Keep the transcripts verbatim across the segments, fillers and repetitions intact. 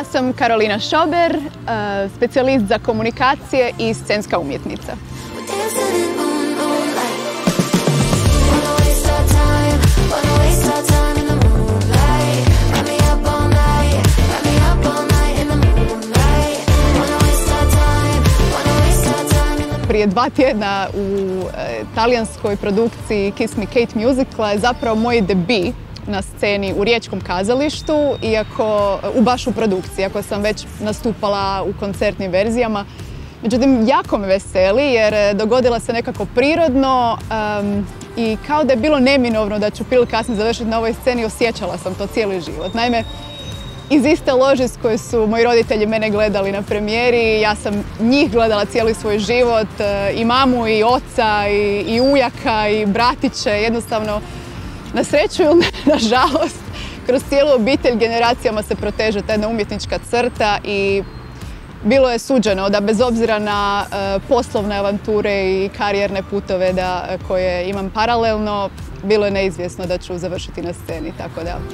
Ja sam Karolina Šober, specijalist za komunikacije i scenska umjetnica. Prije dva tjedna u talijanskoj produkciji Kiss Me Kate musicala je zapravo moj debi na sceni u Riječkom kazalištu, iako u baš u produkciji, iako sam već nastupala u koncertnim verzijama. Međutim, jako me veseli jer dogodila se nekako prirodno um, i kao da je bilo neminovno da ću prije kasnije završiti na ovoj sceni, osjećala sam to cijeli život. Naime, iz iste lože s koje su moji roditelji mene gledali na premijeri, ja sam njih gledala cijeli svoj život, i mamu, i oca, i, i ujaka, i bratiće, jednostavno na sreću ili nažalost, kroz cijelu obitelj generacijama se proteže ta jedna umjetnička crta i bilo je suđeno da bez obzira na uh, poslovne avanture i karijerne putove da, koje imam paralelno, bilo je neizvjesno da ću završiti na sceni, tako da.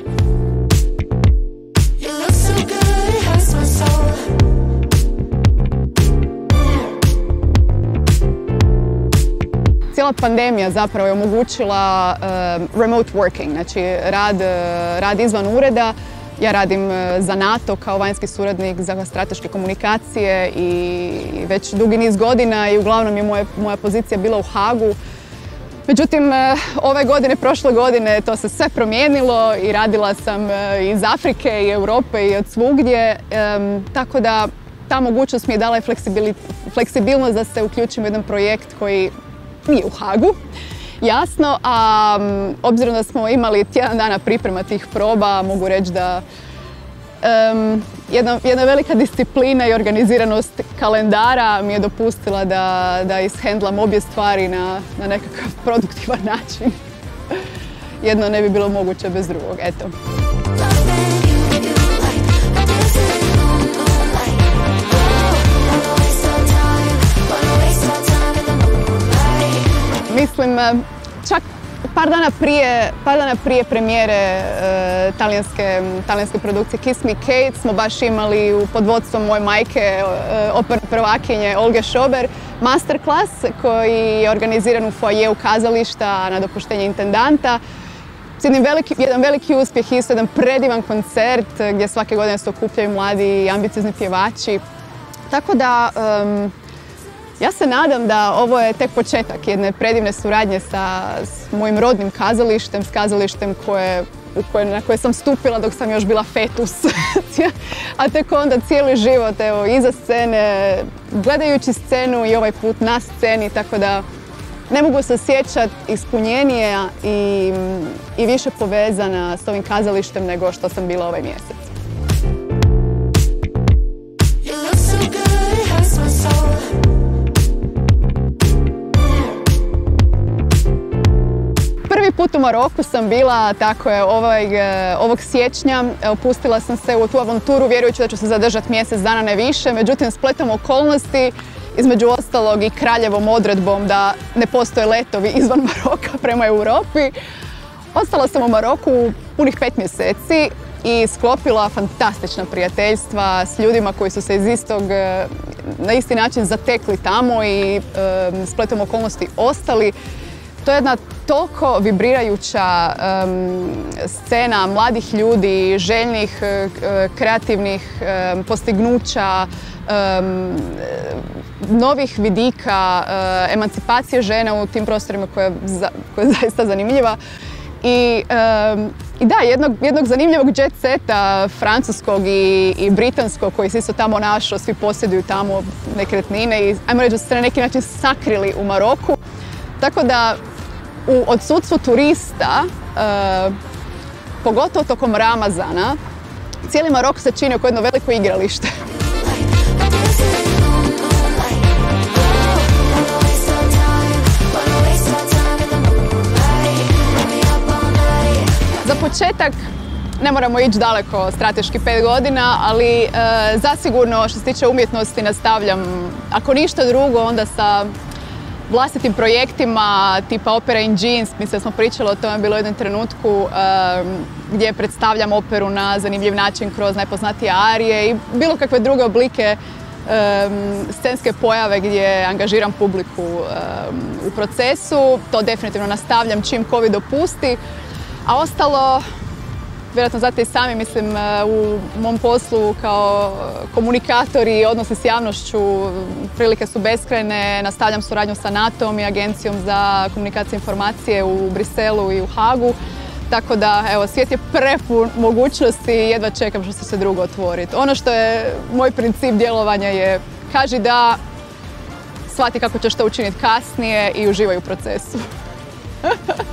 Cijela pandemija zapravo je omogućila uh, remote working, znači rad, uh, rad izvan ureda. Ja radim uh, za NATO kao vanjski suradnik za strateške komunikacije i već dugi niz godina i uglavnom je moja, moja pozicija bila u Hagu. Međutim, uh, ove godine, prošle godine to se sve promijenilo i radila sam uh, iz Afrike i Europe i od svugdje, um, tako da ta mogućnost mi je dala fleksibilnost da se uključim u jedan projekt koji nije u Hagu, jasno, a um, obzirom da smo imali tjedan dana priprema tih proba, mogu reći da um, jedna, jedna velika disciplina i organiziranost kalendara mi je dopustila da, da ishendlam obje stvari na, na nekakav produktivan način. Jedno ne bi bilo moguće bez drugog, eto. Mislim, čak par dana prije, par dana prije premijere uh, talijanske, talijanske produkcije Kiss Me Kate smo baš imali pod vodstvom moje majke, uh, operne prvakinje Olge Šober, masterclass koji je organiziran u foajeu kazališta na dopuštenje intendanta. Jedan veliki, jedan veliki uspjeh, isto jedan predivan koncert gdje svake godine se okupljaju mladi i ambiciozni pjevači. Tako da um, ja se nadam da ovo je tek početak jedne predivne suradnje sa s mojim rodnim kazalištem, s kazalištem koje, u koje, na koje sam stupila dok sam još bila fetus. A tek onda cijeli život, evo, iza scene, gledajući scenu i ovaj put na sceni, tako da ne mogu se sjećati ispunjenije i, i više povezana s ovim kazalištem nego što sam bila ovaj mjesec. Prvi put u Maroku sam bila, tako je, ovaj, ovog siječnja. Opustila sam se u tu avanturu vjerujući da ću se zadržati mjesec dana, ne više. Međutim, spletom okolnosti, između ostalog i kraljevom odredbom da ne postoje letovi izvan Maroka prema Europi, ostala sam u Maroku punih pet mjeseci i sklopila fantastična prijateljstva s ljudima koji su se iz istog, na isti način zatekli tamo i um, spletom okolnosti ostali. To je jedna toliko vibrirajuća um, scena mladih ljudi, željnih, uh, kreativnih um, postignuća, um, novih vidika, uh, emancipacije žena u tim prostorima koja je, za, koja je zaista zanimljiva. I, um, i da, jednog, jednog zanimljivog jet seta francuskog i, i britanskog koji se isto tamo našao, svi posjeduju tamo nekretnine i ajmo reći da su se na neki način sakrili u Maroku. Tako da u odsustvu turista, uh, pogotovo tokom Ramazana, cijeli Maroko se čini oko jedno veliko igralište. Za početak ne moramo ići daleko, strateški pet godina, ali e, zasigurno što se tiče umjetnosti nastavljam, ako ništa drugo, onda sa vlastitim projektima tipa Opera in Jeans. Mislim da smo pričali o tome bilo u jednom trenutku um, gdje predstavljam operu na zanimljiv način kroz najpoznatije arije i bilo kakve druge oblike um, scenske pojave gdje angažiram publiku um, u procesu. To definitivno nastavljam čim COVID dopusti. A ostalo, vjerojatno znate i sami, mislim, u mom poslu kao komunikator i odnosi s javnošću prilike su beskrajne. Nastavljam suradnju sa natom i Agencijom za komunikaciju i informacije u Briselu i u Hagu. Tako da, evo, svijet je prepun mogućnosti i jedva čekam što će se drugo otvoriti. Ono što je moj princip djelovanja je kaži da, shvati kako ćeš to učiniti kasnije i uživaj u procesu.